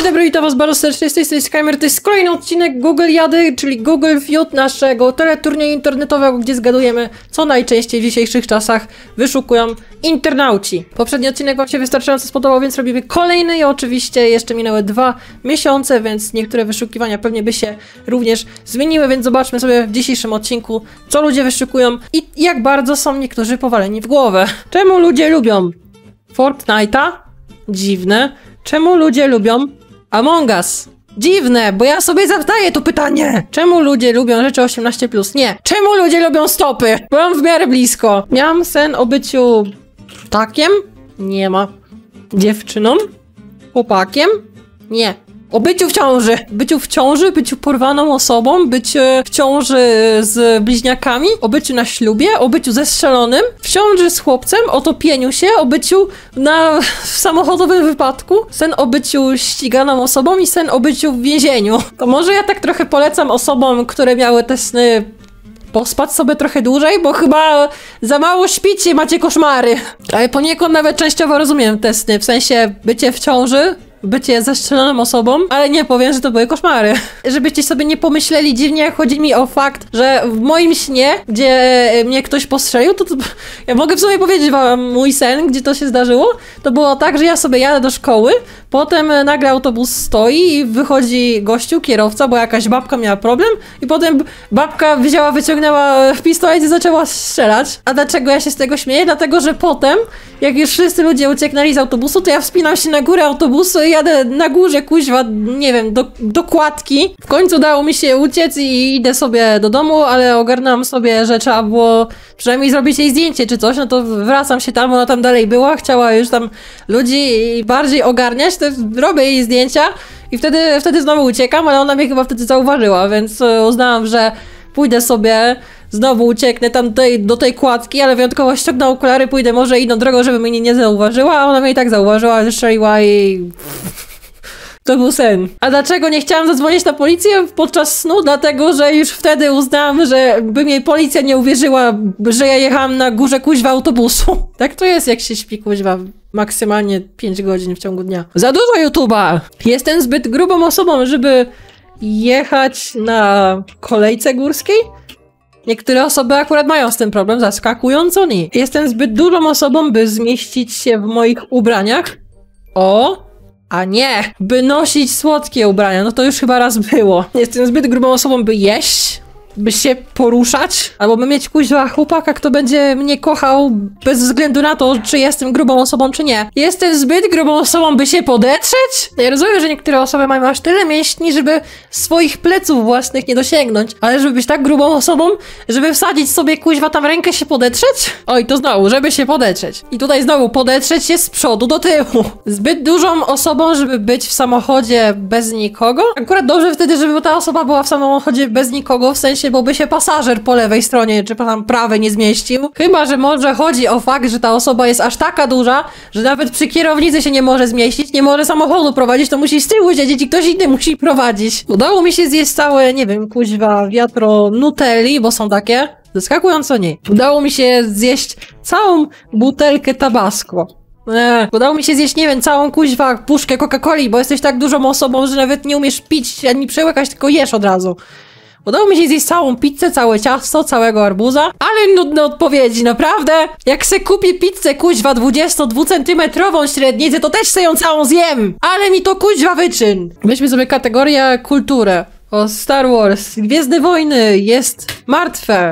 dobry, witam was bardzo serdecznie, z tej strony Skymer. To jest kolejny odcinek Google Jady, czyli Google Feud, naszego teleturnieju internetowego, gdzie zgadujemy, co najczęściej w dzisiejszych czasach wyszukują internauci. Poprzedni odcinek wam się wystarczająco spodobał, więc robimy kolejny i oczywiście jeszcze minęły 2 miesiące, więc niektóre wyszukiwania pewnie by się również zmieniły, więc zobaczmy sobie w dzisiejszym odcinku, co ludzie wyszukują i jak bardzo są niektórzy powaleni w głowę. Czemu ludzie lubią Fortnite'a? Dziwne. Czemu ludzie lubią Among Us? Dziwne, bo ja sobie zadaję to pytanie. Czemu ludzie lubią rzeczy 18+? Nie. Czemu ludzie lubią stopy? Byłam w miarę blisko. Miałam sen o byciu ptakiem? Nie ma. Dziewczyną? Chłopakiem? Nie. O byciu w ciąży. Byciu w ciąży, byciu porwaną osobą, byciu w ciąży z bliźniakami, o byciu na ślubie, o byciu zestrzelonym, w ciąży z chłopcem, o topieniu się, o byciu w samochodowym wypadku, sen o byciu ściganą osobą i sen o byciu w więzieniu. To może ja tak trochę polecam osobom, które miały te sny pospać sobie trochę dłużej, bo chyba za mało śpicie, macie koszmary. Ale poniekąd nawet częściowo rozumiem te sny, w sensie bycie w ciąży, bycie zestrzeloną osobą, ale nie powiem, że to były koszmary. Żebyście sobie nie pomyśleli dziwnie, chodzi mi o fakt, że w moim śnie, gdzie mnie ktoś postrzelił, to ja mogę w sumie powiedzieć wam mój sen, gdzie to się zdarzyło. To było tak, że ja sobie jadę do szkoły, potem nagle autobus stoi i wychodzi gościu, kierowca, bo jakaś babka miała problem i potem babka wyciągnęła pistolet i zaczęła strzelać. A dlaczego ja się z tego śmieję? Dlatego, że potem, jak już wszyscy ludzie ucieknęli z autobusu, to ja wspinam się na górę autobusu i jadę na górze, kuźwa, nie wiem, do kładki. W końcu udało mi się uciec i idę sobie do domu, ale ogarnęłam sobie, że trzeba było przynajmniej zrobić jej zdjęcie czy coś, no to wracam się tam, ona tam dalej była, chciała już tam ludzi bardziej ogarniać, to robię jej zdjęcia i wtedy znowu uciekam, ale ona mnie chyba wtedy zauważyła, więc uznałam, że pójdę sobie, znowu ucieknę tam do tej kładki, ale wyjątkowo ściągnę okulary, pójdę może inną drogą, żeby mnie nie zauważyła, a ona mnie i tak zauważyła, zestrzeliła i... To był sen. A dlaczego nie chciałam zadzwonić na policję podczas snu? Dlatego, że już wtedy uznałam, że by mnie policja nie uwierzyła, że ja jechałam na górze kuźwa autobusu. Tak to jest, jak się śpi kuźwa maksymalnie 5 godzin w ciągu dnia. Za dużo YouTube'a! Jestem zbyt grubą osobą, żeby jechać na kolejce górskiej? Niektóre osoby akurat mają z tym problem, zaskakująco nie. Jestem zbyt dużą osobą, by zmieścić się w moich ubraniach. A nie, by nosić słodkie ubrania, no to już chyba raz było. Jestem zbyt grubą osobą, by jeść, by się poruszać, albo by mieć kuźwa chłopaka, kto będzie mnie kochał bez względu na to, czy jestem grubą osobą, czy nie. Jestem zbyt grubą osobą, by się podetrzeć? Ja rozumiem, że niektóre osoby mają aż tyle mięśni, żeby swoich pleców własnych nie dosięgnąć, ale żeby być tak grubą osobą, żeby wsadzić sobie kuźwa tam rękę się podetrzeć? Oj, to znowu, żeby się podetrzeć. I tutaj znowu podetrzeć się z przodu do tyłu. Zbyt dużą osobą, żeby być w samochodzie bez nikogo? Akurat dobrze wtedy, żeby ta osoba była w samochodzie bez nikogo, w sensie, bo by się pasażer po lewej stronie, czy tam prawej nie zmieścił. Chyba że może chodzi o fakt, że ta osoba jest aż taka duża, że nawet przy kierownicy się nie może zmieścić, nie może samochodu prowadzić, to musi z tyłu siedzieć i ktoś inny musi prowadzić. Udało mi się zjeść całe, nie wiem, kuźwa, wiatro Nutelli, bo są takie. Zaskakująco nie. Udało mi się zjeść całą butelkę Tabasco. Udało mi się zjeść, nie wiem, całą kuźwa puszkę Coca-Coli, bo jesteś tak dużą osobą, że nawet nie umiesz pić ani przełykać, tylko jesz od razu. Udało mi się zjeść całą pizzę, całe ciasto, całego arbuza, ale nudne odpowiedzi, naprawdę. Jak se kupię pizzę, kuźwa, 22-centymetrową średnicę, to też se ją całą zjem. Ale mi to kuźwa wyczyn. Weźmy sobie kategorię kulturę. O, Star Wars, Gwiezdne Wojny jest martwe.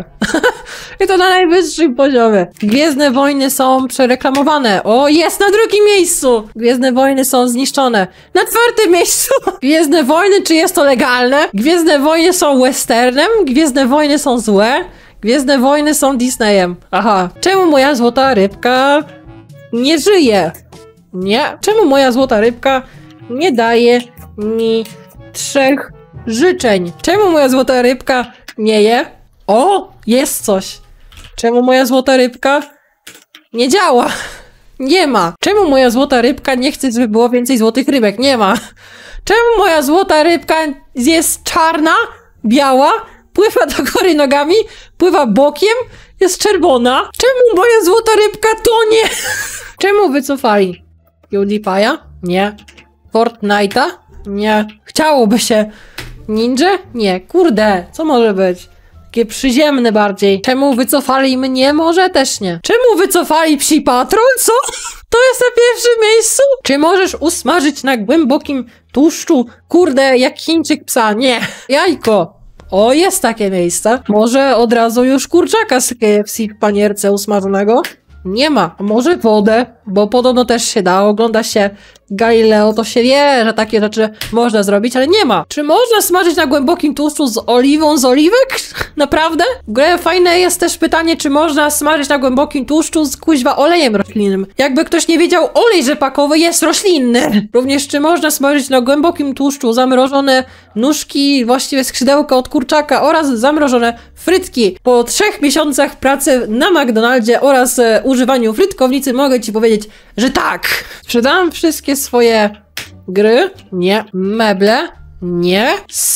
I to na najwyższym poziomie. Gwiezdne Wojny są przereklamowane. O, jest na drugim miejscu. Gwiezdne Wojny są zniszczone. Na 4. miejscu. Gwiezdne Wojny, czy jest to legalne? Gwiezdne Wojny są westernem. Gwiezdne Wojny są złe. Gwiezdne Wojny są Disneyem. Aha. Czemu moja złota rybka nie żyje? Nie. Czemu moja złota rybka nie daje mi 3 życzeń? Czemu moja złota rybka nie je? O, jest coś. Czemu moja złota rybka nie działa? Nie ma. Czemu moja złota rybka nie chce, żeby było więcej złotych rybek? Nie ma. Czemu moja złota rybka jest czarna, biała, pływa do góry nogami, pływa bokiem, jest czerwona? Czemu moja złota rybka tonie? Czemu wycofali PewDiePie'a? Nie. Fortnite'a? Nie. Chciałoby się. Ninja? Nie. Kurde, co może być? Takie przyziemne bardziej. Czemu wycofali mnie? Może też nie. Czemu wycofali Psi Patrol? Co? To jest na pierwszym miejscu? Czy możesz usmażyć na głębokim tłuszczu? Kurde, jak Chińczyk psa. Nie. Jajko. O, jest takie miejsce. Może od razu już kurczaka z KFC w panierce usmażonego? Nie ma. A może wodę? Bo podobno też się da. Ogląda się Galileo, to się wie, że takie rzeczy można zrobić, ale nie ma. Czy można smażyć na głębokim tłuszczu z oliwą z oliwek? Naprawdę? W ogóle fajne jest też pytanie, czy można smażyć na głębokim tłuszczu z kuźwa olejem roślinnym. Jakby ktoś nie wiedział, olej rzepakowy jest roślinny. Również czy można smażyć na głębokim tłuszczu zamrożone nóżki, właściwie skrzydełka od kurczaka oraz zamrożone frytki. Po 3 miesiącach pracy na McDonaldzie oraz używaniu frytkownicy mogę ci powiedzieć, że tak. Sprzedałam wszystkie swoje gry. Nie. Meble. Nie.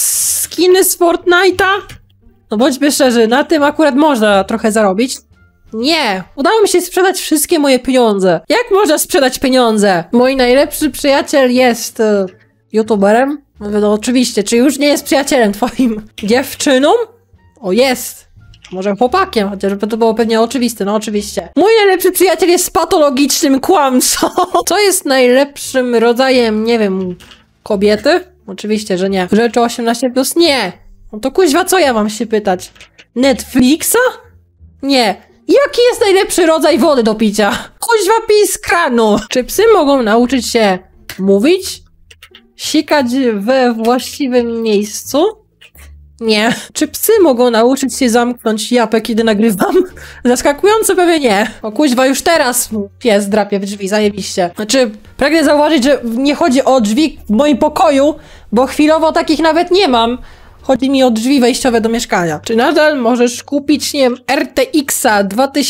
Skiny z Fortnite'a. No bądźmy szczerzy, na tym akurat można trochę zarobić. Nie. Udało mi się sprzedać wszystkie moje pieniądze. Jak można sprzedać pieniądze? Mój najlepszy przyjaciel jest youtuberem. No oczywiście, czy już nie jest przyjacielem twoim? Dziewczyną? O, jest. Może chłopakiem, chociażby to było pewnie oczywiste, no oczywiście. Mój najlepszy przyjaciel jest patologicznym kłamcą. Co jest najlepszym rodzajem, nie wiem, kobiety? Oczywiście, że nie. Rzeczy 18+? Nie. No to kuźwa, co ja mam się pytać? Netflixa? Nie. Jaki jest najlepszy rodzaj wody do picia? Kuźwa, pij z kranu. Czy psy mogą nauczyć się mówić? Sikać we właściwym miejscu? Nie. Czy psy mogą nauczyć się zamknąć japę, kiedy nagrywam? Zaskakująco pewnie nie. O kuźwa, już teraz pies drapie w drzwi, zajebiście. Znaczy, pragnę zauważyć, że nie chodzi o drzwi w moim pokoju, bo chwilowo takich nawet nie mam. Chodzi mi o drzwi wejściowe do mieszkania. Czy nadal możesz kupić, nie wiem, RTX-a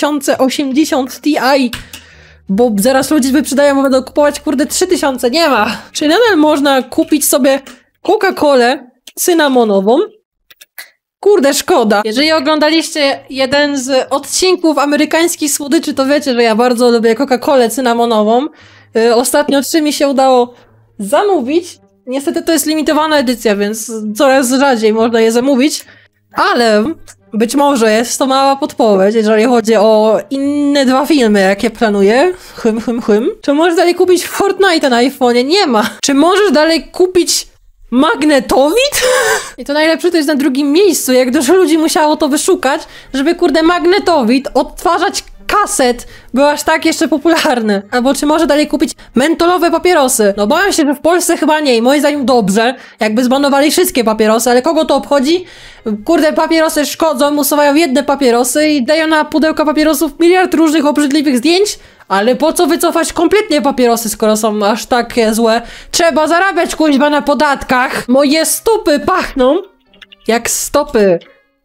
2080 Ti? Bo zaraz ludzie wyprzedają, bo będą kupować, kurde, 3000. Nie ma. Czy nadal można kupić sobie Coca-Colę cynamonową? Kurde, szkoda. Jeżeli oglądaliście jeden z odcinków amerykańskich słodyczy, to wiecie, że ja bardzo lubię Coca-Colę cynamonową. Ostatnio 3 mi się udało zamówić. Niestety to jest limitowana edycja, więc coraz rzadziej można je zamówić. Ale być może jest to mała podpowiedź, jeżeli chodzi o inne 2 filmy, jakie planuję. Czy możesz dalej kupić Fortnite na iPhone'ie? Nie ma. Czy możesz dalej kupić magnetowid? I to najlepsze to jest na drugim miejscu, jak dużo ludzi musiało to wyszukać, żeby kurde magnetowid odtwarzać kaset był aż tak jeszcze popularny. Albo czy może dalej kupić mentolowe papierosy? No boję się, że w Polsce chyba nie i moim zdaniem dobrze, jakby zbanowali wszystkie papierosy, ale kogo to obchodzi? Kurde, papierosy szkodzą, usuwają jedne papierosy i dają na pudełka papierosów miliard różnych obrzydliwych zdjęć. Ale po co wycofać kompletnie papierosy, skoro są aż takie złe? Trzeba zarabiać kuźba na podatkach. Moje stopy pachną jak stopy.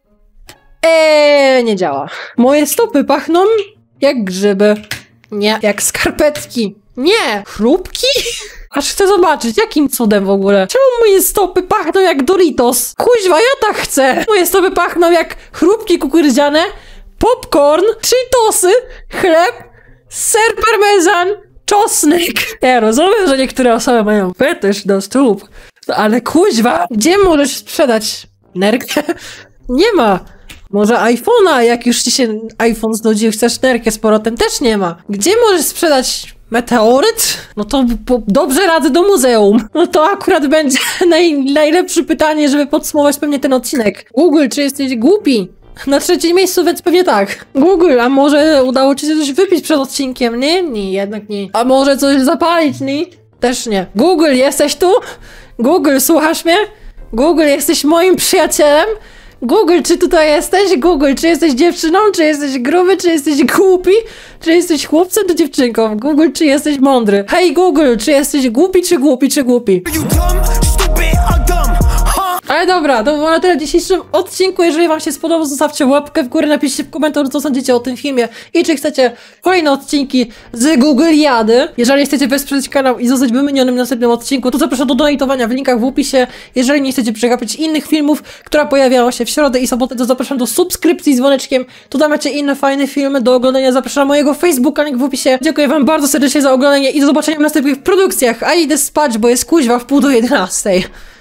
Nie działa. Moje stopy pachną jak grzyby. Nie. Jak skarpetki. Nie. Chrupki? Aż chcę zobaczyć, jakim cudem w ogóle. Czemu moje stopy pachną jak Doritos? Kuźwa, ja tak chcę. Moje stopy pachną jak chrupki kukurydziane, popcorn, Cheetosy, chleb, ser parmezan, czosnek. Ja rozumiem, że niektóre osoby mają fetysz do stóp, ale kuźwa, gdzie możesz sprzedać nerkę? Nie ma. Może iPhone'a, jak już ci się iPhone znudził, chcesz nerkę z powrotem, też nie ma. Gdzie możesz sprzedać meteoryt? No to dobrze radzę do muzeum. No to akurat będzie najlepsze pytanie, żeby podsumować pewnie ten odcinek. Google, czy jesteś głupi? Na 3. miejscu, więc pewnie tak. Google, a może udało ci się coś wypić przed odcinkiem? Nie? Nie, jednak nie. A może coś zapalić? Nie? Też nie. Google, jesteś tu? Google, słuchasz mnie? Google, jesteś moim przyjacielem? Google, czy tutaj jesteś? Google, czy jesteś dziewczyną? Czy jesteś gruby? Czy jesteś głupi? Czy jesteś chłopcem czy dziewczynką? Google, czy jesteś mądry? Hej Google, czy jesteś głupi, czy głupi, czy głupi? Ale Ale dobra, to było na tyle w dzisiejszym odcinku. Jeżeli wam się spodobał, zostawcie łapkę w górę, napiszcie w komentarzu, co sądzicie o tym filmie i czy chcecie kolejne odcinki z Googliady. Jeżeli chcecie wesprzeć kanał i zostać wymienionym w następnym odcinku, to zapraszam do donatowania w linkach w opisie. Jeżeli nie chcecie przegapić innych filmów, które pojawiają się w środę i sobotę, to zapraszam do subskrypcji z dzwoneczkiem. Tutaj macie inne fajne filmy do oglądania. Zapraszam na mojego Facebooka, link w opisie. Dziękuję wam bardzo serdecznie za oglądanie i do zobaczenia w następnych produkcjach. A idę spać, bo jest kuźwa w 10:30.